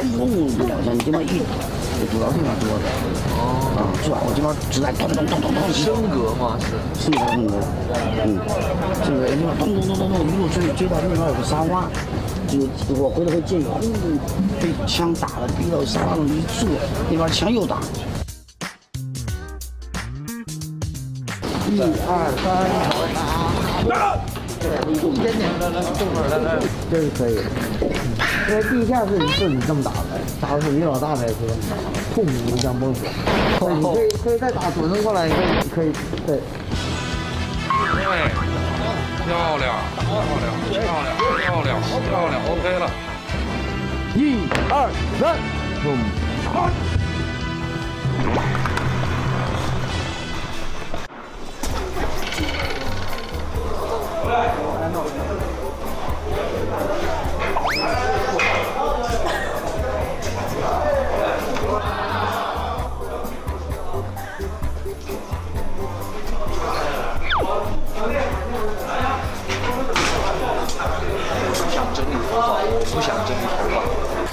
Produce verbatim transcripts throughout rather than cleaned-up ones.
嗡不两下，你这么一，主要是那多的。哦。啊，主要我这边只在咚咚咚咚咚。 升格吗？是。 是的，升格。嗯。这个这边咚咚咚咚咚一路追追到那边有个沙发，就我回头会见，轰，被枪打了，逼到沙发上一坐，那边枪又打。一二三，打！一点点，来来，这会儿来来，这是可以。因为地下室是你这么打的，打的是你老大才是这么打，痛你像崩死。对，你可以可以再打左身过来，你可以可以对。 对，漂亮，漂亮，漂亮，漂亮，漂亮 ，OK 了。 一二三，嘣！ 不想整理头发，不想整理头发。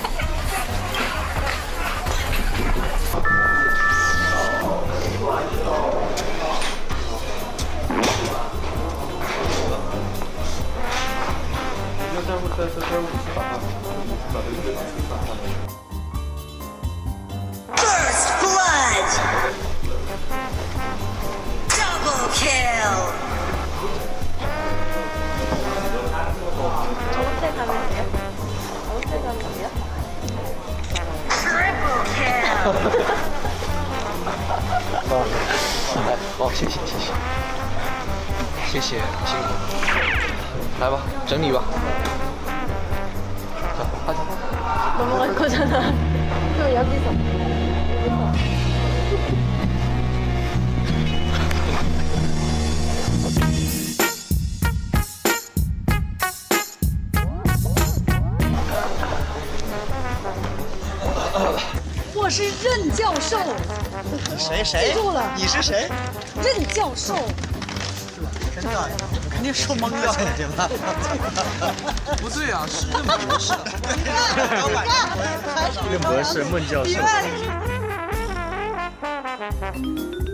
First blood! Double kill! Triple kill! 哦，谢谢谢谢，谢谢辛苦，来吧，整理吧。 넘어갈 거잖아. 또 여기서. 여기서. 我是任教授。 谁谁？ 记住了。 你是谁？ 任教授。 真的，肯定受蒙掉眼睛了。 不对啊，是任博士。 任博士，孟教授。